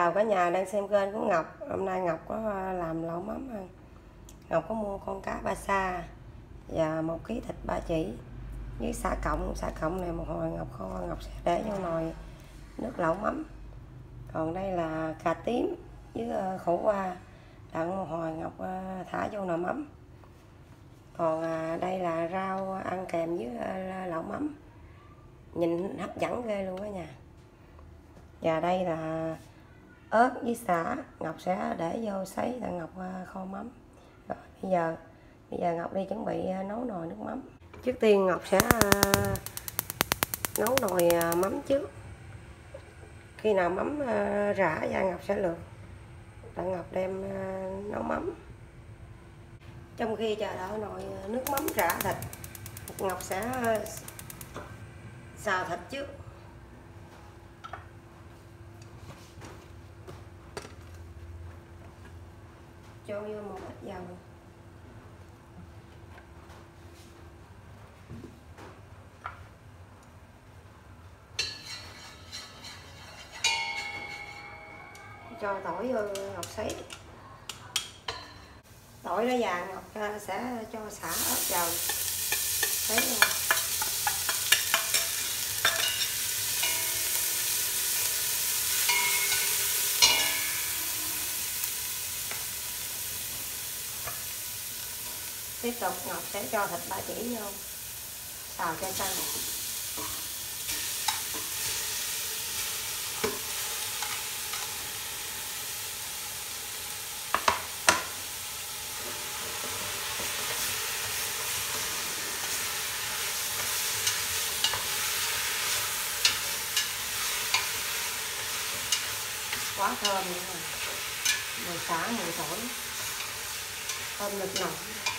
Chào cả nhà đang xem kênh của Ngọc. Hôm nay Ngọc có làm lẩu mắm ăn. Ngọc có mua con cá ba sa và 1 kg thịt ba chỉ với sả cộng. Sả cộng này một hồi Ngọc kho, Ngọc sẽ để vô nồi nước lẩu mắm. Còn đây là cà tím với khổ qua, đặng một hồi Ngọc thả vô nồi mắm. Còn đây là rau ăn kèm với lẩu mắm, nhìn hấp dẫn ghê luôn đó nha. Và đây là ớt với sả, Ngọc sẽ để vô sấy để Ngọc kho mắm. Rồi bây giờ Ngọc đi chuẩn bị nấu nồi nước mắm. Trước tiên Ngọc sẽ nấu nồi mắm trước. Khi nào mắm rã ra Ngọc sẽ lượt để Ngọc đem nấu mắm. Trong khi chờ đợi nồi nước mắm rã thịt, Ngọc sẽ xào thịt trước. Cho vô một ít dầu, cho tỏi vô Ngọc sấy. Tỏi nó vàng Ngọc sẽ cho xả ớt vào sấy luôn. Tiếp tục Ngọc sẽ cho thịt ba chỉ vô xào cho xanh. Quá thơm luôn rồi. Mùi xả, mùi tỏi thơm nực nồng.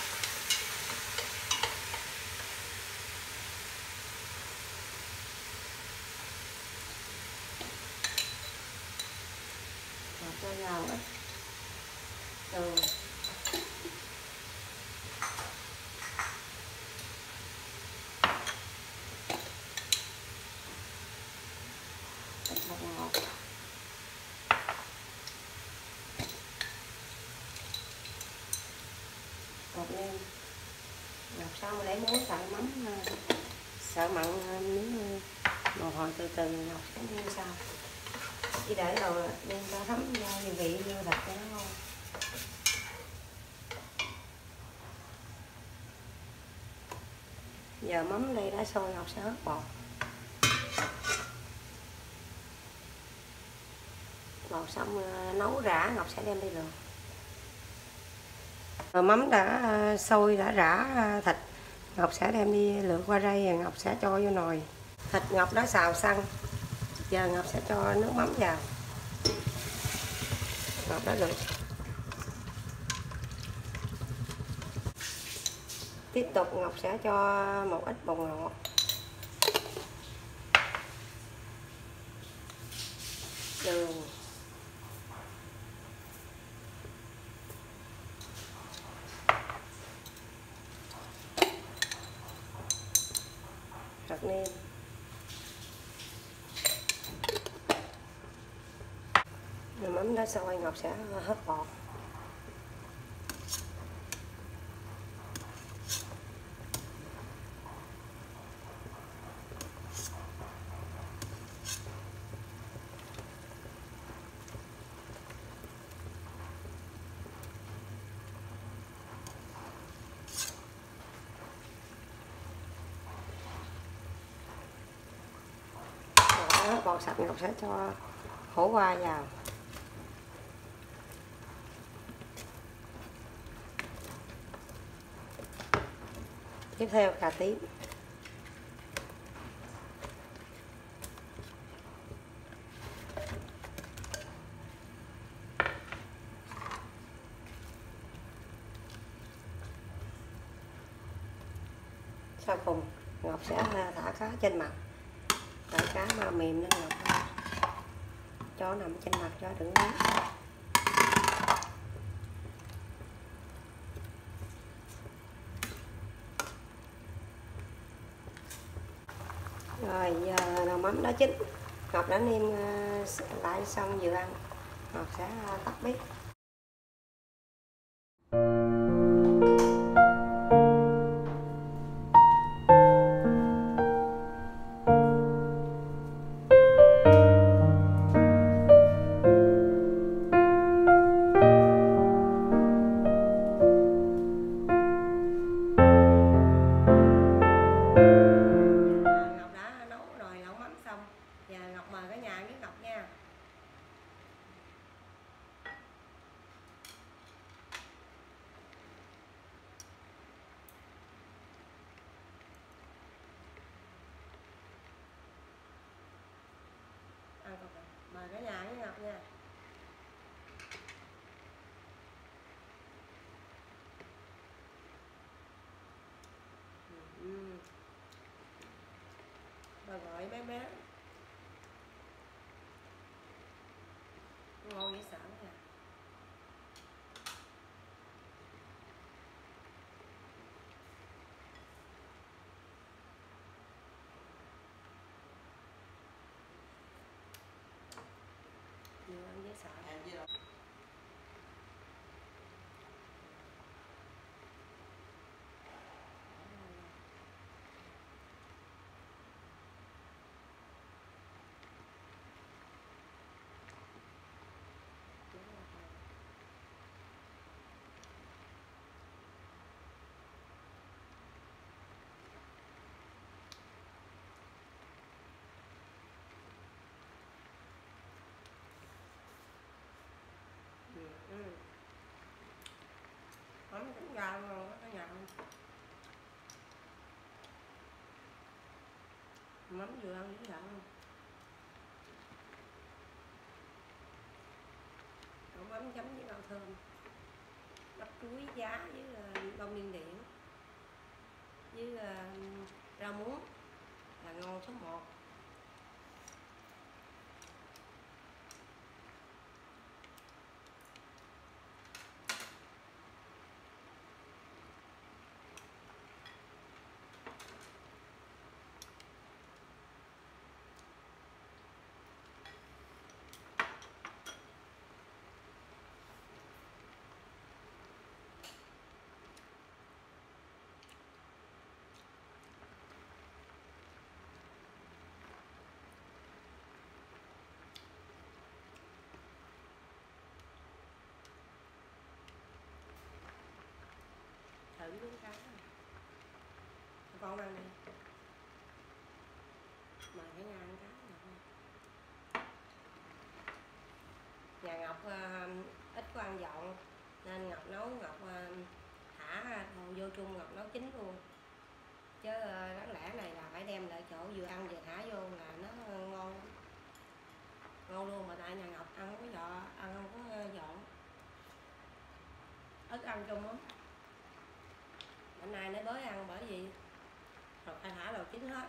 Cho vào ít đường, ít bột ngọt, bột nêm. Ngọc sau để muối tại mắm sợ mặn miếng một hồi từ từ Ngọc sẽ nêm sau. Chỉ để rồi đem cho thấm gia vị vô thịt cho nó ngon. Giờ mắm đây đã sôi, Ngọc sẽ hớt bột. Bột xong nấu rã Ngọc sẽ đem đi luộc. Mắm đã sôi, đã rã thịt, Ngọc sẽ đem đi lượt qua đây và Ngọc sẽ cho vô nồi. Thịt Ngọc đã xào săn, giờ Ngọc sẽ cho nước mắm vào. Ngọc đã lượt. Tiếp tục Ngọc sẽ cho một ít bột ngọt, đường, hạt nêm, mắm đã sôi Ngọc sẽ hớt bột. Bột sạch Ngọc sẽ cho khổ qua vào. Tiếp theo cà tím. Sau cùng Ngọc sẽ thả cá trên mặt. Tại cá mà mềm nên Ngọc cho nằm trên mặt cho đừng nóng. Rồi giờ nồi mắm đã chín, Ngọc đã nêm lại xong vừa ăn. Ngọc sẽ tắt bếp. Ngọc đã nấu rồi nấu mắm xong, và Ngọc mời cả nhà với Ngọc nha. Mời cả nhà với Ngọc nha. Bà gọi bé ngon dễ sợ nha. Nhiều ăn dễ sợ. Mắm trứng gà ngon quá cả nhà. Mắm vừa ăn với gạo luôn. Mắm chấm với rau thơm, bắp chuối giá với bông điên điển với rau muống là ngon số 1. Thử miếng cá con ăn đi, mời cả nhà ăn cá. Nhà Ngọc ít có ăn dọn nên Ngọc nấu, Ngọc thả vô chung, Ngọc nấu chín luôn, chứ đáng lẽ này là phải đem lại chỗ vừa ăn vừa thả vô là nó ngon ngon luôn. Mà tại nhà Ngọc ăn không có dọn, ăn không có dọn, ít ăn chung lắm. Bữa nay nó bới ăn bởi vì rồi phải thả đồ chín hết.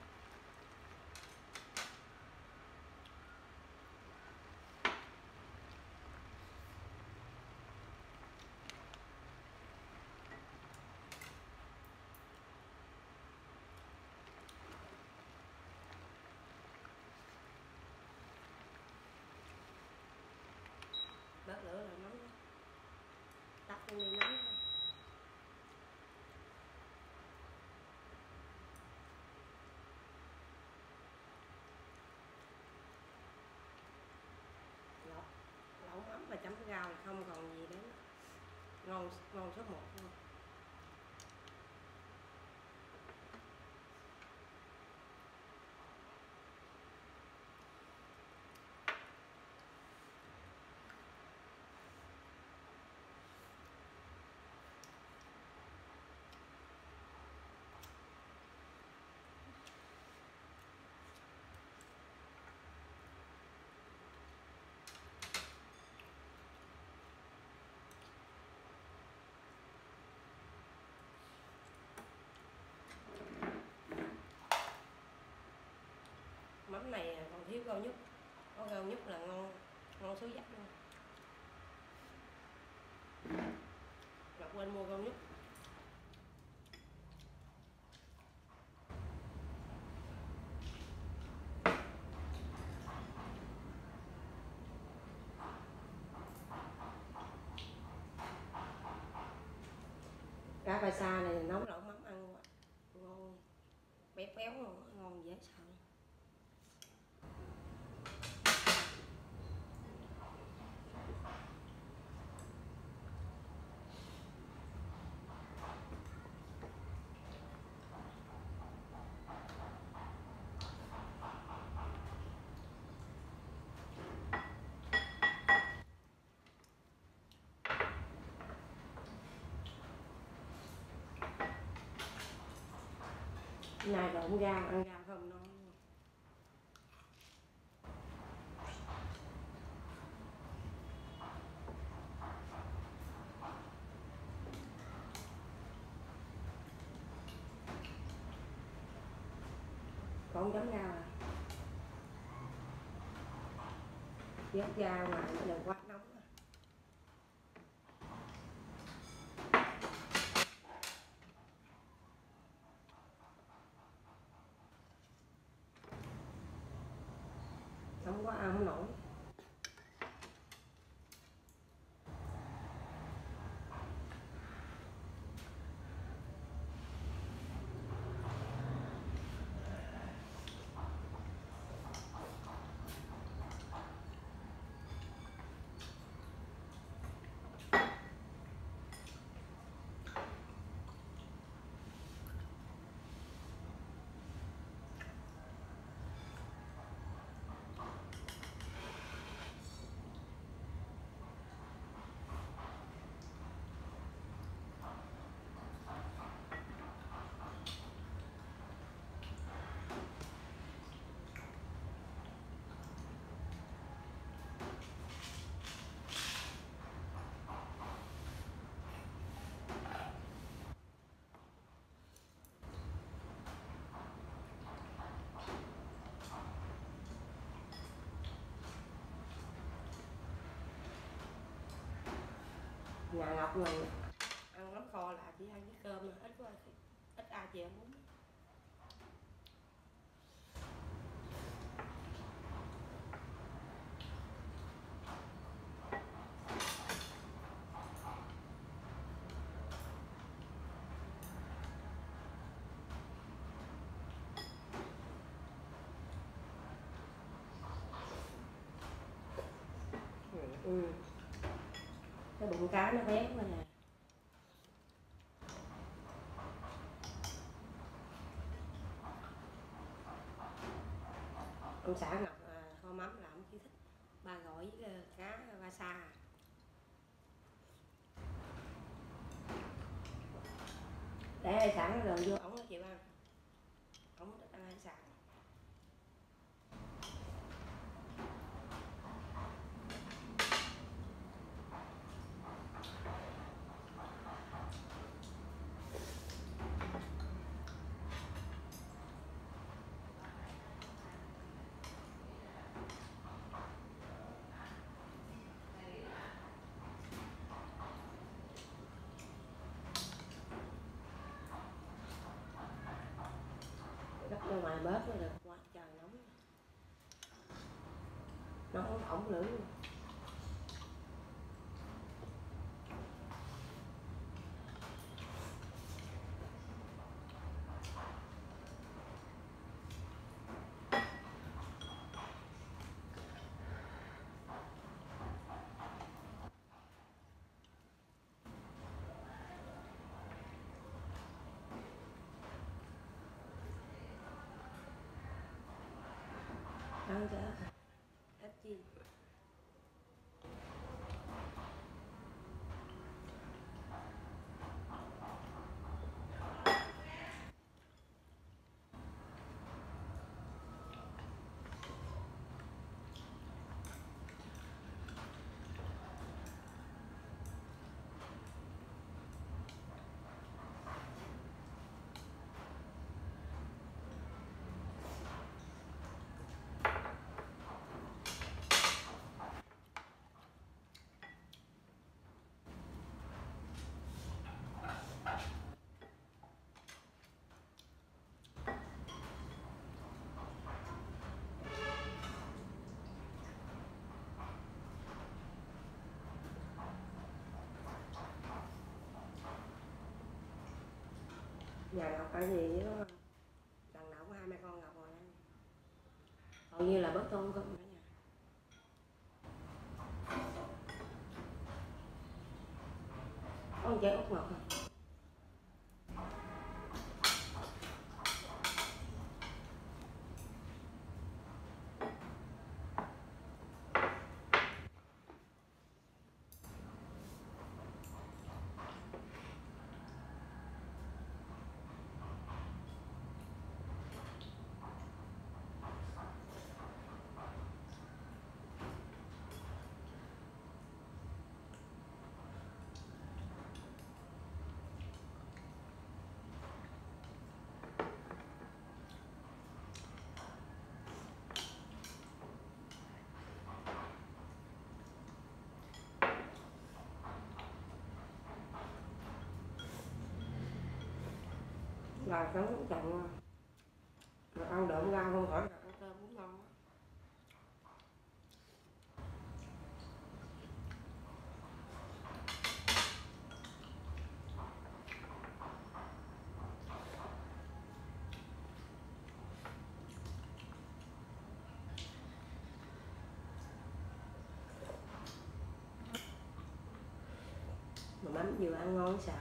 Bớt lửa rồi nóng, tắt đi nóng. Lẩu mắm mà chấm rau thì không còn gì đến, ngon ngon số 1 luôn. Mắm này còn thiếu rau nhút, có rau nhút là ngon, ngon số dắt luôn. Ngọc quên mua rau nhút. cá ba sa này nấu lẩu mắm ăn ngon, béo béo ngon dễ sợ. Này độn rau, ăn rau không ngon. Còn chấm rau à? Vớt rau mà đừng quá nóng à. Không có ăn không nổi. Nhà Ngọc mình ăn mắm kho là chỉ ăn với cơm mà ít ai chịu muốn. Cái bụng cá nó béo rồi nè. Ông xã Ngọc kho mắm là ông chỉ thích ba gỏi với cá ba sa. Để hải sản rồi vô ổng nó chịu ăn. Ổng thích ăn hải sản. Gấp ra ngoài bếp mới được, quá trời nóng. Nóng ổng lưỡi luôn. Ăn cho ít chi. Nhà Ngọc cái gì đó lần nào có hai mẹ con Ngọc rồi đó. Hầu như là bớt tôm không cả nhà. Có con trái út ngọt không? Là trắng chặn mà ăn đượm rau không khỏi ăn cơm cũng ngon á. Mà mắm vừa ăn ngon sợ.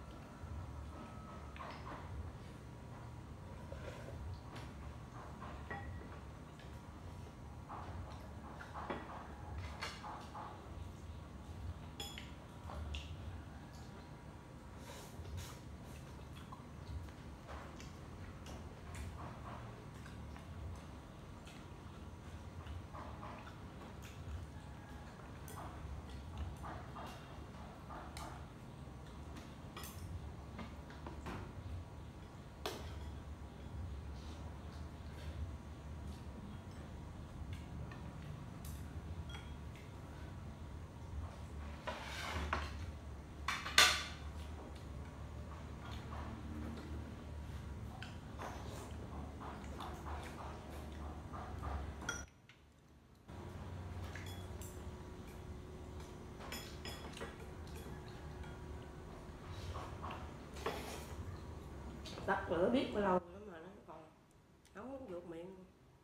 Tắt lửa biết bao lâu nữa mà nó còn nóng ruột miệng.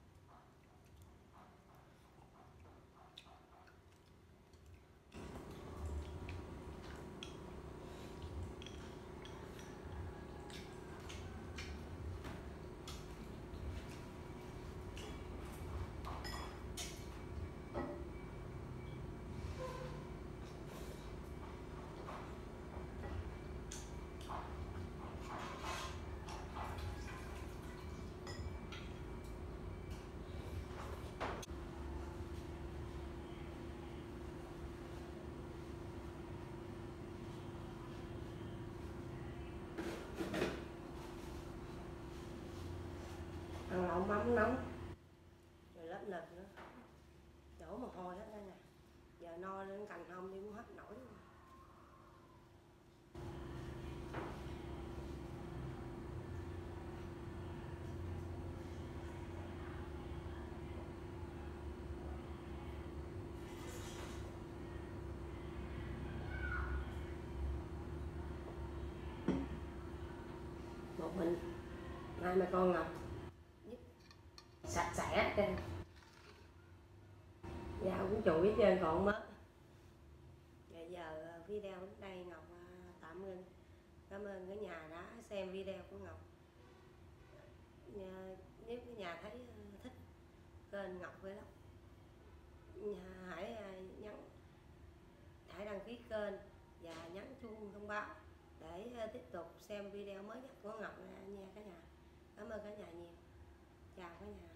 Ăn lẩu mắm nóng rồi lớp nực nữa, đổ mồ hôi hết đây nè. Giờ no lên cành hông đi muốn hết nổi luôn. Một mình hai mẹ con Ngọc sạch sẽ trên dao cũng chùi hết trơn còn mất. Bây giờ video đến đây Ngọc tạm ngưng. Cảm ơn cả nhà đã xem video của Ngọc. Nếu cả nhà thấy thích kênh Ngọc Vlog, hãy hãy đăng ký kênh và nhấn chuông thông báo để tiếp tục xem video mới nhất của Ngọc nha cả nhà. Cảm ơn cả nhà nhiều. Chào cả nhà.